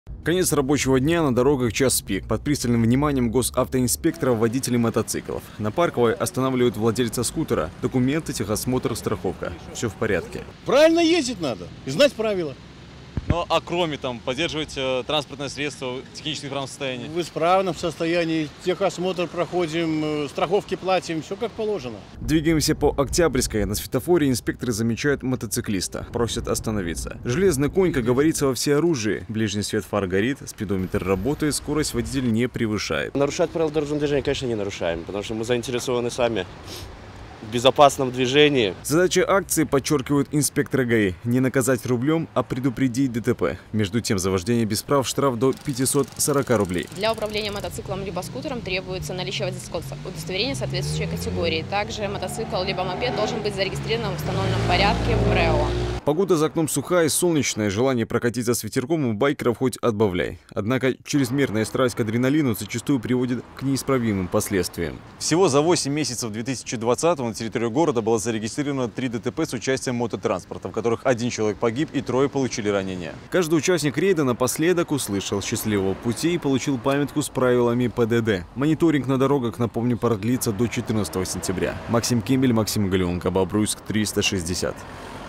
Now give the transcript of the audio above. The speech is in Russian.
Конец рабочего дня, на дорогах час пик. Под пристальным вниманием госавтоинспекторов водителей мотоциклов. На Парковой останавливают владельца скутера. Документы, техосмотр, страховка. Все в порядке. Правильно ездить надо и знать правила. Ну а кроме поддерживать транспортное средство в технически исправном состоянии? В исправном состоянии, техосмотр проходим, страховки платим, все как положено. Двигаемся по Октябрьской. На светофоре инспекторы замечают мотоциклиста. Просят остановиться. Железный конь, как говорится, во всеоружии. Ближний свет фар горит, спидометр работает, скорость водитель не превышает. Нарушать правила дорожного движения, конечно, не нарушаем, потому что мы заинтересованы сами в безопасном движении. Задача акции, подчеркивают инспекторы ГАИ, не наказать рублем, а предупредить ДТП. Между тем, за вождение без прав штраф до 540 рублей. Для управления мотоциклом либо скутером требуется наличие водительского удостоверения соответствующей категории. Также мотоцикл либо мопед должен быть зарегистрирован в установленном порядке в МРЭО. Погода за окном сухая и солнечная, желание прокатиться с ветерком у байкеров хоть отбавляй. Однако чрезмерная страсть к адреналину зачастую приводит к неисправимым последствиям. Всего за 8 месяцев 2020-го на территории города было зарегистрировано 3 ДТП с участием мототранспорта, в которых 1 человек погиб и 3 получили ранения. Каждый участник рейда напоследок услышал «Счастливого пути» и получил памятку с правилами ПДД. Мониторинг на дорогах, напомню, продлится до 14 сентября. Максим Кемель, Максим Галеонко, Бобруйск, 360.